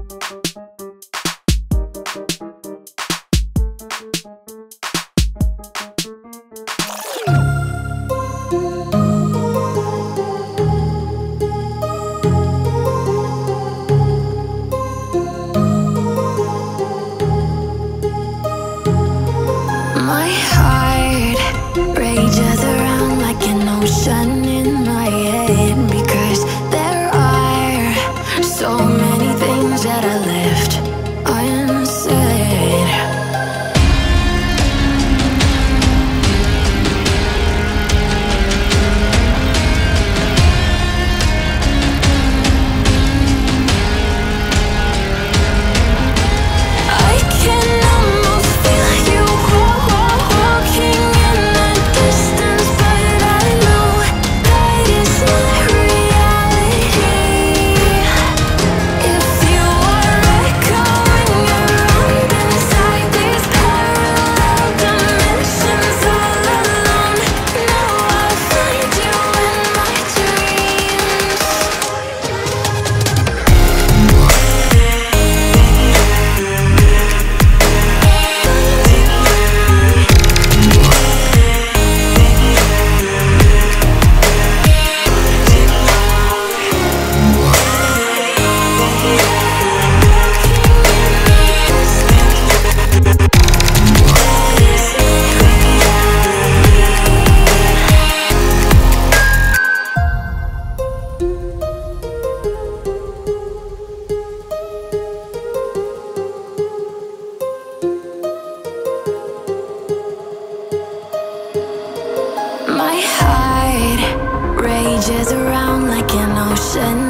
My heart rages around like an ocean in my head, because there are so many things that I left unsaid. I can almost feel you walking in the distance, but I know that it's not reality. If you are echoing around inside these parallel dimensions all alone, now I'll find you in my dreams. My heart rages around like an ocean